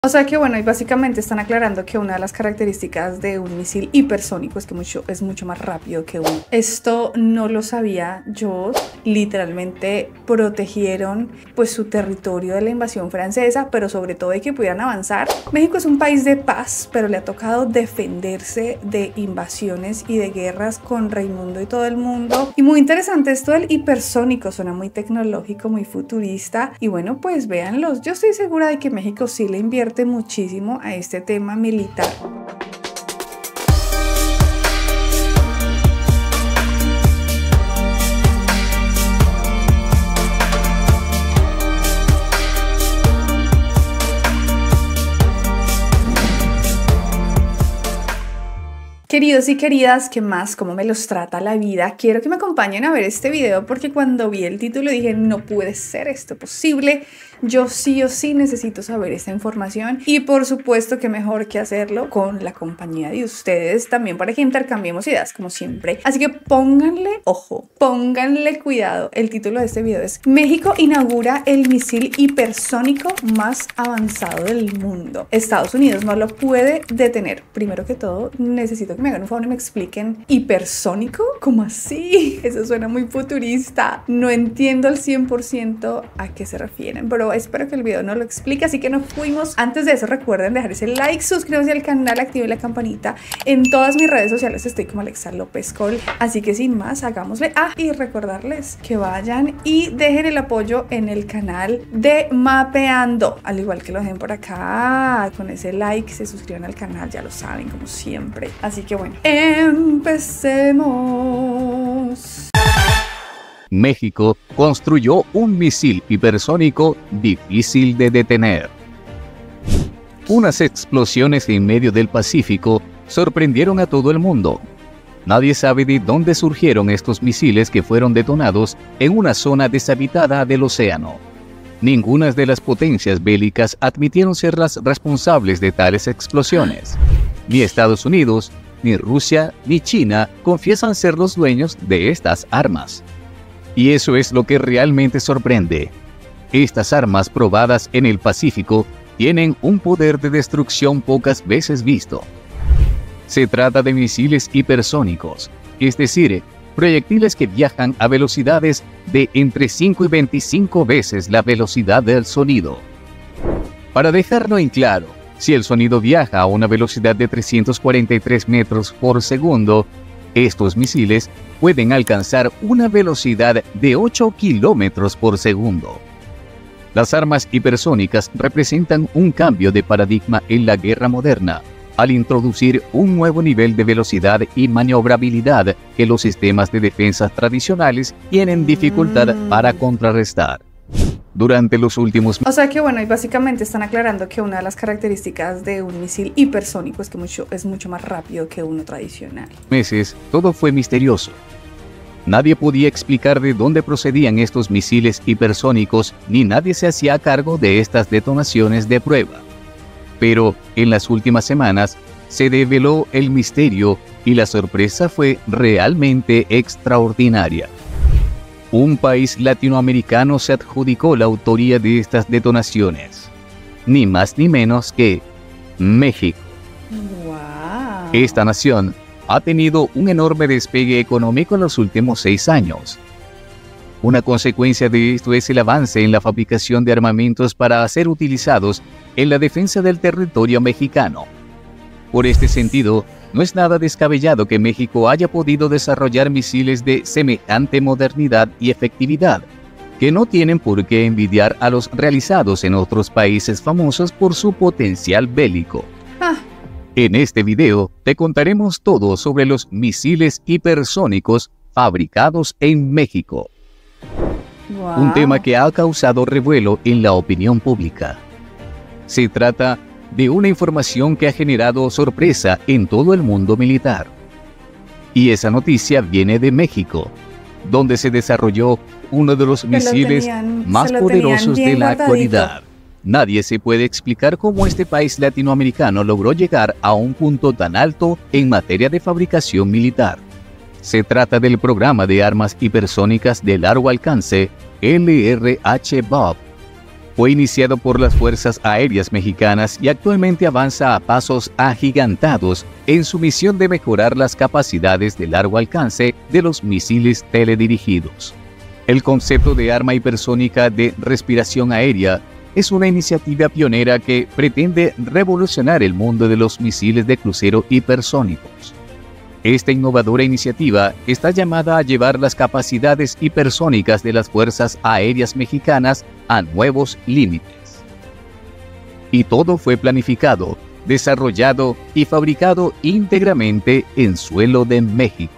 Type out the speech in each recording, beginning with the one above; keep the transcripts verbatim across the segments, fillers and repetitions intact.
O sea que bueno, y básicamente están aclarando que una de las características de un misil hipersónico es que mucho, es mucho más rápido que uno. Esto no lo sabía yo. Literalmente protegieron pues su territorio de la invasión francesa, pero sobre todo de que pudieran avanzar. México es un país de paz, pero le ha tocado defenderse de invasiones y de guerras con Raimundo y todo el mundo. Y muy interesante esto del hipersónico, suena muy tecnológico, muy futurista. Y bueno, pues véanlos. Yo estoy segura de que México sí le invierte muchísimo a este tema militar. Queridos y queridas, ¿qué más? ¿Cómo me los trata la vida? Quiero que me acompañen a ver este video porque cuando vi el título dije, no puede ser esto posible. Yo sí o sí necesito saber esta información y por supuesto que mejor que hacerlo con la compañía de ustedes también para que intercambiemos ideas como siempre. Así que pónganle ojo, pónganle cuidado. El título de este video es México inaugura el misil hipersónico más avanzado del mundo. Estados Unidos no lo puede detener. Primero que todo, necesito que me hagan un favor y me expliquen hipersónico. ¿Cómo así? Eso suena muy futurista. No entiendo al cien por ciento a qué se refieren, pero espero que el video no lo explique, así que nos fuimos. Antes de eso, recuerden dejar ese like, suscríbanse al canal, activen la campanita. En todas mis redes sociales estoy como Alexa López Col, así que sin más, hagámosle. Ah, y recordarles que vayan y dejen el apoyo en el canal de Mapeando, al igual que lo dejen por acá, con ese like, se suscriban al canal, ya lo saben, como siempre. Así que bueno, empecemos. México construyó un misil hipersónico difícil de detener. Unas explosiones en medio del Pacífico sorprendieron a todo el mundo. Nadie sabe de dónde surgieron estos misiles que fueron detonados en una zona deshabitada del océano. Ninguna de las potencias bélicas admitieron ser las responsables de tales explosiones. Ni Estados Unidos, ni Rusia, ni China confiesan ser los dueños de estas armas. Y eso es lo que realmente sorprende. Estas armas probadas en el Pacífico tienen un poder de destrucción pocas veces visto. Se trata de misiles hipersónicos, es decir, proyectiles que viajan a velocidades de entre cinco y veinticinco veces la velocidad del sonido. Para dejarlo en claro, si el sonido viaja a una velocidad de trescientos cuarenta y tres metros por segundo, estos misiles pueden alcanzar una velocidad de ocho kilómetros por segundo. Las armas hipersónicas representan un cambio de paradigma en la guerra moderna, al introducir un nuevo nivel de velocidad y maniobrabilidad que los sistemas de defensa tradicionales tienen dificultad mm. para contrarrestar. Durante los últimos... O sea que bueno, y básicamente están aclarando que una de las características de un misil hipersónico es que mucho, es mucho más rápido que uno tradicional. Meses, todo fue misterioso. Nadie podía explicar de dónde procedían estos misiles hipersónicos, ni nadie se hacía cargo de estas detonaciones de prueba. Pero en las últimas semanas se develó el misterio y la sorpresa fue realmente extraordinaria. Un país latinoamericano se adjudicó la autoría de estas detonaciones, ni más ni menos que México. Wow. Esta nación ha tenido un enorme despegue económico en los últimos seis años. Una consecuencia de esto es el avance en la fabricación de armamentos para ser utilizados en la defensa del territorio mexicano. Por este sentido, no es nada descabellado que México haya podido desarrollar misiles de semejante modernidad y efectividad, que no tienen por qué envidiar a los realizados en otros países famosos por su potencial bélico. Ah. En este video te contaremos todo sobre los misiles hipersónicos fabricados en México. Wow. Un tema que ha causado revuelo en la opinión pública. Se trata de una información que ha generado sorpresa en todo el mundo militar. Y esa noticia viene de México, donde se desarrolló uno de los misiles tenían, más poderosos de la actualidad. Nadie se puede explicar cómo este país latinoamericano logró llegar a un punto tan alto en materia de fabricación militar. Se trata del programa de armas hipersónicas de largo alcance L R H B O B, Fue iniciado por las Fuerzas Aéreas Mexicanas y actualmente avanza a pasos agigantados en su misión de mejorar las capacidades de largo alcance de los misiles teledirigidos. El concepto de arma hipersónica de respiración aérea es una iniciativa pionera que pretende revolucionar el mundo de los misiles de crucero hipersónicos. Esta innovadora iniciativa está llamada a llevar las capacidades hipersónicas de las Fuerzas Aéreas Mexicanas a nuevos límites. Y todo fue planificado, desarrollado y fabricado íntegramente en suelo de México.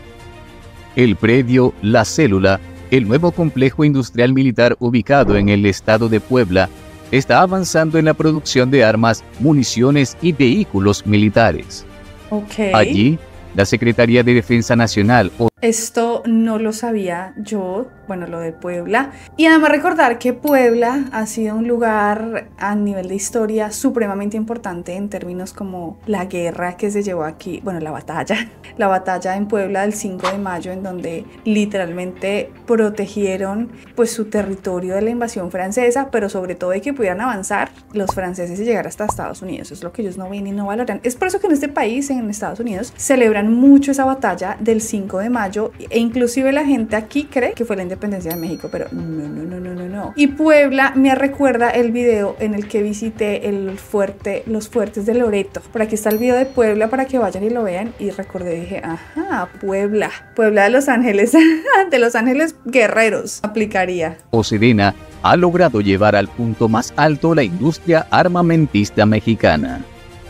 El predio La Célula, el nuevo complejo industrial militar ubicado en el estado de Puebla, está avanzando en la producción de armas, municiones y vehículos militares. Okay. Allí, la Secretaría de Defensa Nacional o Esto no lo sabía yo, bueno, lo de Puebla. Y además recordar que Puebla ha sido un lugar a nivel de historia supremamente importante en términos como la guerra que se llevó aquí, bueno, la batalla, la batalla en Puebla del cinco de mayo, en donde literalmente protegieron pues su territorio de la invasión francesa, pero sobre todo de que pudieran avanzar los franceses y llegar hasta Estados Unidos. Es lo que ellos no ven y no valoran. Es por eso que en este país, en Estados Unidos, celebran mucho esa batalla del cinco de mayo. E inclusive la gente aquí cree que fue la independencia de México, pero no, no, no, no, no, no. Y Puebla me recuerda el video en el que visité el fuerte, los fuertes de Loreto. Por aquí está el video de Puebla para que vayan y lo vean. Y recordé, dije, ajá, Puebla, Puebla de Los Ángeles, de Los Ángeles guerreros, aplicaría. o Sedena ha logrado llevar al punto más alto la industria armamentista mexicana.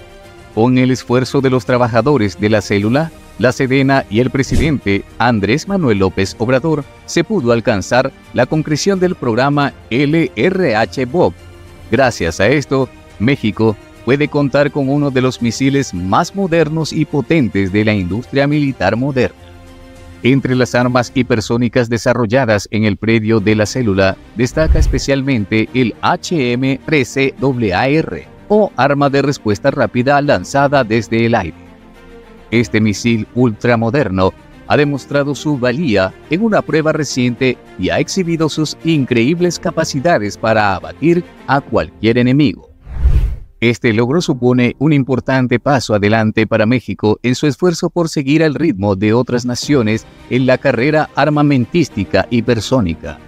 Con el esfuerzo de los trabajadores de la célula, la Sedena y el presidente Andrés Manuel López Obrador, se pudo alcanzar la concreción del programa L R H B O B. Gracias a esto, México puede contar con uno de los misiles más modernos y potentes de la industria militar moderna. Entre las armas hipersónicas desarrolladas en el predio de la célula, destaca especialmente el H M trece A A R, o arma de respuesta rápida lanzada desde el aire. Este misil ultramoderno ha demostrado su valía en una prueba reciente y ha exhibido sus increíbles capacidades para abatir a cualquier enemigo. Este logro supone un importante paso adelante para México en su esfuerzo por seguir al ritmo de otras naciones en la carrera armamentística hipersónica.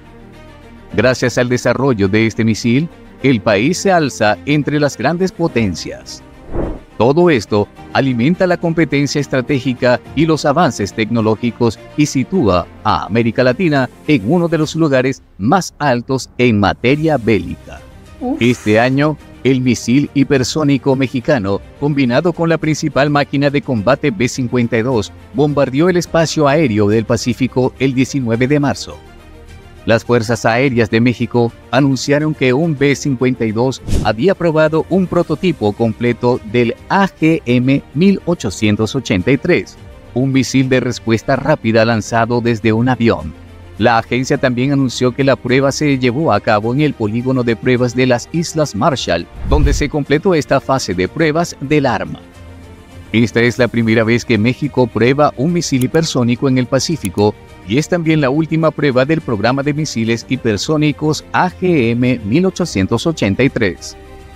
Gracias al desarrollo de este misil, el país se alza entre las grandes potencias. Todo esto alimenta la competencia estratégica y los avances tecnológicos y sitúa a América Latina en uno de los lugares más altos en materia bélica. Uf. Este año, el misil hipersónico mexicano, combinado con la principal máquina de combate B cincuenta y dos, bombardeó el espacio aéreo del Pacífico el diecinueve de marzo. Las Fuerzas Aéreas de México anunciaron que un B cincuenta y dos había probado un prototipo completo del A G M mil ochocientos ochenta y tres, un misil de respuesta rápida lanzado desde un avión. La agencia también anunció que la prueba se llevó a cabo en el polígono de pruebas de las Islas Marshall, donde se completó esta fase de pruebas del arma. Esta es la primera vez que México prueba un misil hipersónico en el Pacífico y es también la última prueba del programa de misiles hipersónicos A G M mil ochocientos ochenta y tres.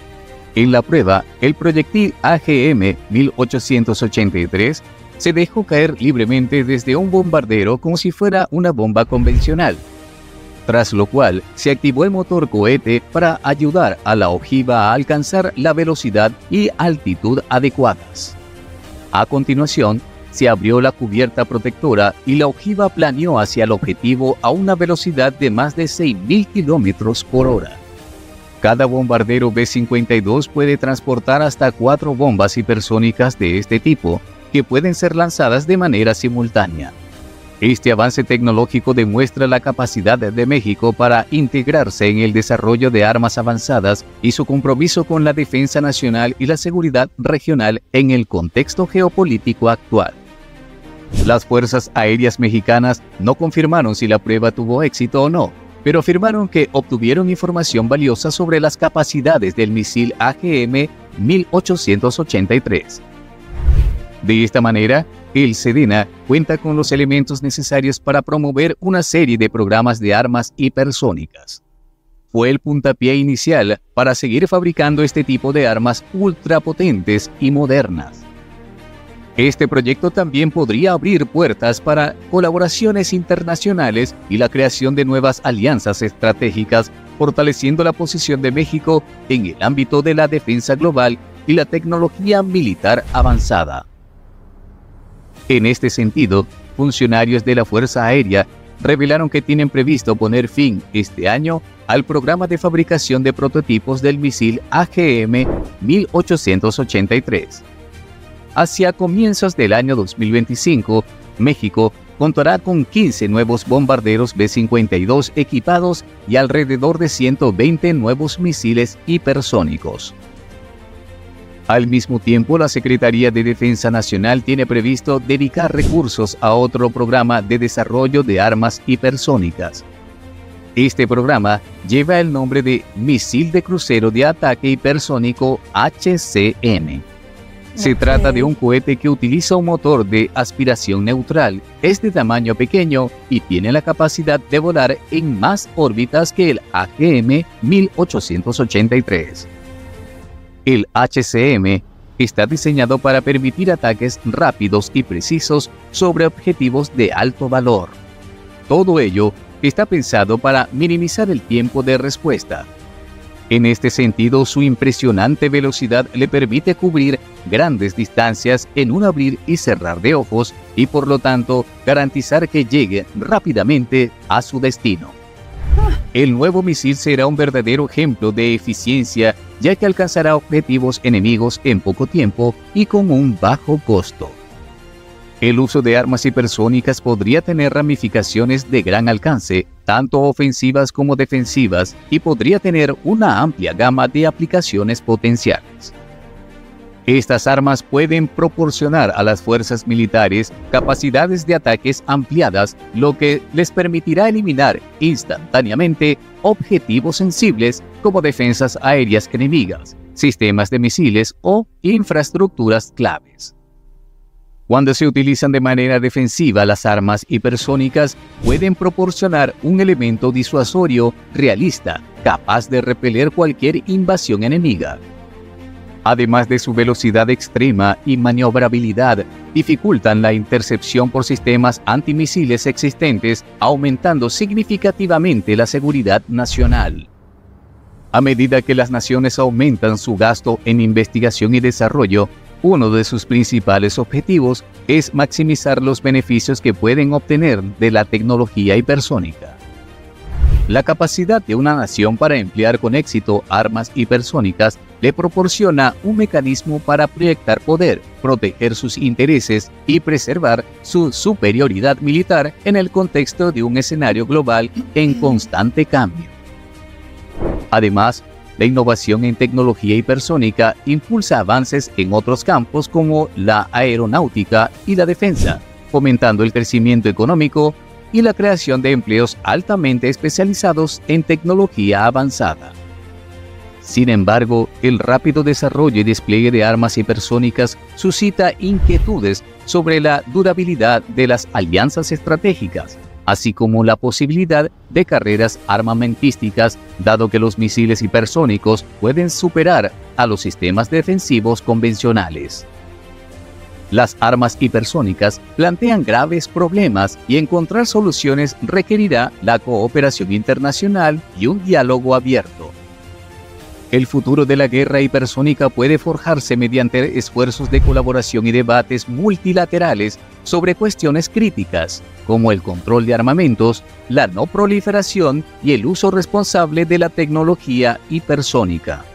En la prueba, el proyectil A G M mil ochocientos ochenta y tres se dejó caer libremente desde un bombardero como si fuera una bomba convencional, tras lo cual se activó el motor cohete para ayudar a la ojiva a alcanzar la velocidad y altitud adecuadas. A continuación, se abrió la cubierta protectora y la ojiva planeó hacia el objetivo a una velocidad de más de seis mil kilómetros por hora. Cada bombardero B cincuenta y dos puede transportar hasta cuatro bombas hipersónicas de este tipo, que pueden ser lanzadas de manera simultánea. Este avance tecnológico demuestra la capacidad de México para integrarse en el desarrollo de armas avanzadas y su compromiso con la defensa nacional y la seguridad regional en el contexto geopolítico actual. Las Fuerzas Aéreas Mexicanas no confirmaron si la prueba tuvo éxito o no, pero afirmaron que obtuvieron información valiosa sobre las capacidades del misil A G M mil ochocientos ochenta y tres. De esta manera, el Sedena cuenta con los elementos necesarios para promover una serie de programas de armas hipersónicas. fue el puntapié inicial para seguir fabricando este tipo de armas ultrapotentes y modernas. Este proyecto también podría abrir puertas para colaboraciones internacionales y la creación de nuevas alianzas estratégicas, fortaleciendo la posición de México en el ámbito de la defensa global y la tecnología militar avanzada. En este sentido, funcionarios de la Fuerza Aérea revelaron que tienen previsto poner fin este año al programa de fabricación de prototipos del misil A G M mil ochocientos ochenta y tres. Hacia comienzos del año dos mil veinticinco, México contará con quince nuevos bombarderos B cincuenta y dos equipados y alrededor de ciento veinte nuevos misiles hipersónicos. Al mismo tiempo, la Secretaría de Defensa Nacional tiene previsto dedicar recursos a otro programa de desarrollo de armas hipersónicas. Este programa lleva el nombre de Misil de Crucero de Ataque Hipersónico H C M. Se okay. trata de un cohete que utiliza un motor de aspiración neutral, es de tamaño pequeño y tiene la capacidad de volar en más órbitas que el A G M mil ochocientos ochenta y tres. El H C M está diseñado para permitir ataques rápidos y precisos sobre objetivos de alto valor. Todo ello está pensado para minimizar el tiempo de respuesta. En este sentido, su impresionante velocidad le permite cubrir grandes distancias en un abrir y cerrar de ojos y, por lo tanto, garantizar que llegue rápidamente a su destino. El nuevo misil será un verdadero ejemplo de eficiencia, ya que alcanzará objetivos enemigos en poco tiempo y con un bajo costo. El uso de armas hipersónicas podría tener ramificaciones de gran alcance, tanto ofensivas como defensivas, y podría tener una amplia gama de aplicaciones potenciales. Estas armas pueden proporcionar a las fuerzas militares capacidades de ataques ampliadas, lo que les permitirá eliminar instantáneamente objetivos sensibles como defensas aéreas enemigas, sistemas de misiles o infraestructuras claves. Cuando se utilizan de manera defensiva, las armas hipersónicas pueden proporcionar un elemento disuasorio realista, capaz de repeler cualquier invasión enemiga. Además de su velocidad extrema y maniobrabilidad, dificultan la intercepción por sistemas antimisiles existentes, aumentando significativamente la seguridad nacional. A medida que las naciones aumentan su gasto en investigación y desarrollo, uno de sus principales objetivos es maximizar los beneficios que pueden obtener de la tecnología hipersónica. La capacidad de una nación para emplear con éxito armas hipersónicas le proporciona un mecanismo para proyectar poder, proteger sus intereses y preservar su superioridad militar en el contexto de un escenario global en constante cambio. Además, la innovación en tecnología hipersónica impulsa avances en otros campos como la aeronáutica y la defensa, fomentando el crecimiento económico y la creación de empleos altamente especializados en tecnología avanzada. Sin embargo, el rápido desarrollo y despliegue de armas hipersónicas suscita inquietudes sobre la durabilidad de las alianzas estratégicas, así como la posibilidad de carreras armamentísticas, dado que los misiles hipersónicos pueden superar a los sistemas defensivos convencionales. Las armas hipersónicas plantean graves problemas y encontrar soluciones requerirá la cooperación internacional y un diálogo abierto. El futuro de la guerra hipersónica puede forjarse mediante esfuerzos de colaboración y debates multilaterales sobre cuestiones críticas, como el control de armamentos, la no proliferación y el uso responsable de la tecnología hipersónica.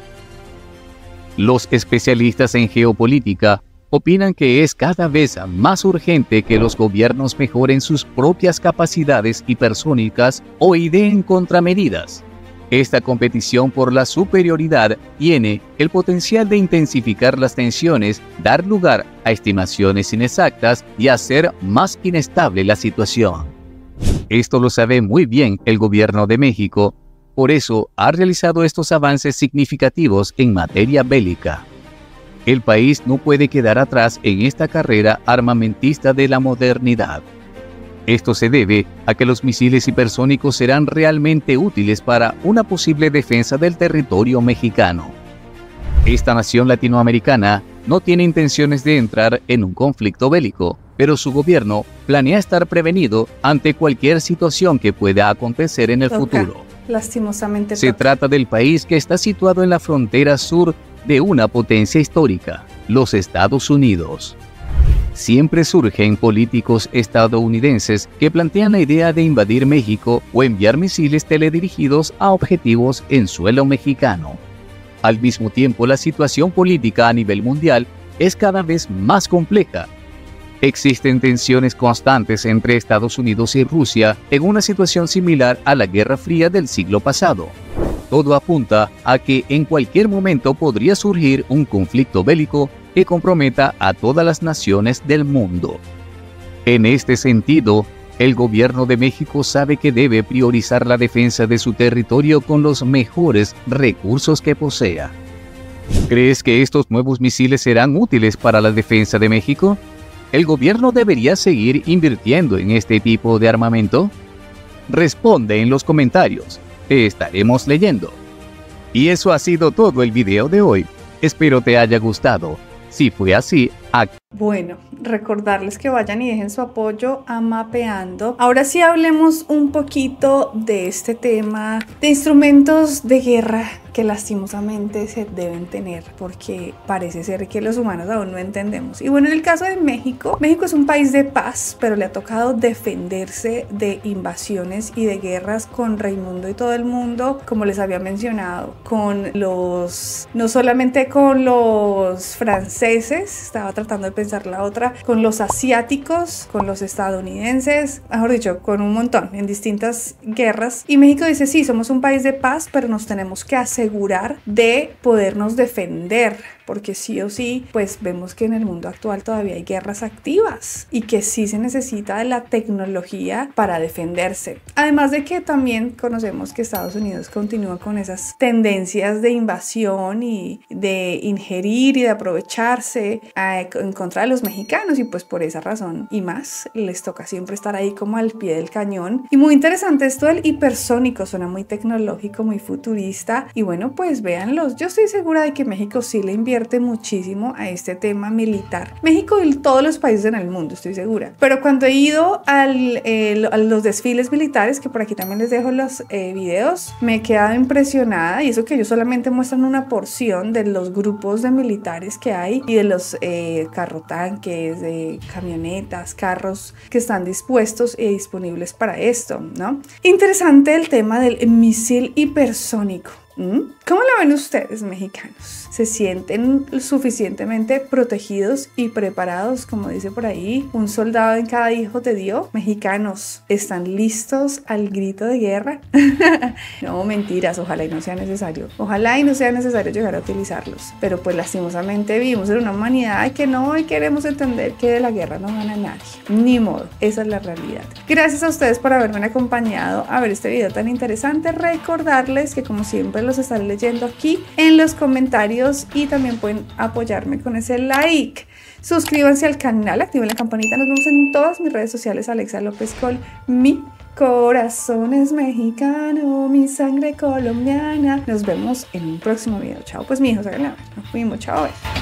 Los especialistas en geopolítica opinan que es cada vez más urgente que los gobiernos mejoren sus propias capacidades hipersónicas o ideen contramedidas. Esta competición por la superioridad tiene el potencial de intensificar las tensiones, dar lugar a estimaciones inexactas y hacer más inestable la situación. Esto lo sabe muy bien el gobierno de México, por eso ha realizado estos avances significativos en materia bélica. El país no puede quedar atrás en esta carrera armamentista de la modernidad. Esto se debe a que los misiles hipersónicos serán realmente útiles para una posible defensa del territorio mexicano. Esta nación latinoamericana no tiene intenciones de entrar en un conflicto bélico, pero su gobierno planea estar prevenido ante cualquier situación que pueda acontecer en el Toca. futuro. Lastimosamente Se toca. trata del país que está situado en la frontera sur de una potencia histórica, los Estados Unidos. Siempre surgen políticos estadounidenses que plantean la idea de invadir México o enviar misiles teledirigidos a objetivos en suelo mexicano. Al mismo tiempo, la situación política a nivel mundial es cada vez más compleja. Existen tensiones constantes entre Estados Unidos y Rusia en una situación similar a la Guerra Fría del siglo pasado. Todo apunta a que en cualquier momento podría surgir un conflicto bélico que comprometa a todas las naciones del mundo. En este sentido, el gobierno de México sabe que debe priorizar la defensa de su territorio con los mejores recursos que posea. ¿Crees que estos nuevos misiles serán útiles para la defensa de México? ¿El gobierno debería seguir invirtiendo en este tipo de armamento? Responde en los comentarios, te estaremos leyendo. Y eso ha sido todo el video de hoy. Espero te haya gustado. Si fue así, aquí. Bueno, recordarles que vayan y dejen su apoyo a Mapeando. Ahora sí hablemos un poquito de este tema de instrumentos de guerra que lastimosamente se deben tener porque parece ser que los humanos aún no entendemos. Y bueno, en el caso de México, México es un país de paz, pero le ha tocado defenderse de invasiones y de guerras con Raimundo y todo el mundo, como les había mencionado, con los, no solamente con los franceses, estaba tratando de pensar la otra, con los asiáticos, con los estadounidenses, mejor dicho, con un montón, en distintas guerras. Y México dice, sí, somos un país de paz, pero nos tenemos que asegurar de podernos defender, porque sí o sí, pues vemos que en el mundo actual todavía hay guerras activas y que sí se necesita de la tecnología para defenderse. Además de que también conocemos que Estados Unidos continúa con esas tendencias de invasión y de ingerir y de aprovecharse eh, en contra de los mexicanos, y pues por esa razón y más les toca siempre estar ahí como al pie del cañón. Y muy interesante esto del hipersónico, suena muy tecnológico, muy futurista, y bueno, pues véanlos. Yo estoy segura de que México sí le invierte muchísimo a este tema militar. México y todos los países en el mundo, estoy segura. Pero cuando he ido al, eh, a los desfiles militares, que por aquí también les dejo los eh, videos, me he quedado impresionada, y eso que ellos solamente muestran una porción de los grupos de militares que hay y de los eh, carrotanques, de camionetas, carros que están dispuestos y disponibles para esto, ¿no? Interesante el tema del misil hipersónico. ¿Cómo lo ven ustedes, mexicanos? ¿Se sienten suficientemente protegidos y preparados, como dice por ahí, un soldado en cada hijo de Dios? Mexicanos, ¿están listos al grito de guerra? No, mentiras, ojalá y no sea necesario. Ojalá y no sea necesario llegar a utilizarlos. Pero pues lastimosamente vivimos en una humanidad que no queremos entender que de la guerra no gana nadie. Ni modo, esa es la realidad. Gracias a ustedes por haberme acompañado a ver este video tan interesante. Recordarles que como siempre los estaré leyendo aquí en los comentarios, y también pueden apoyarme con ese like. Suscríbanse al canal, activen la campanita. Nos vemos en todas mis redes sociales. Alexa López Col. Mi corazón es mexicano, mi sangre colombiana. Nos vemos en un próximo video. Chao, pues mi hijos, háganla. Nos fuimos, chao.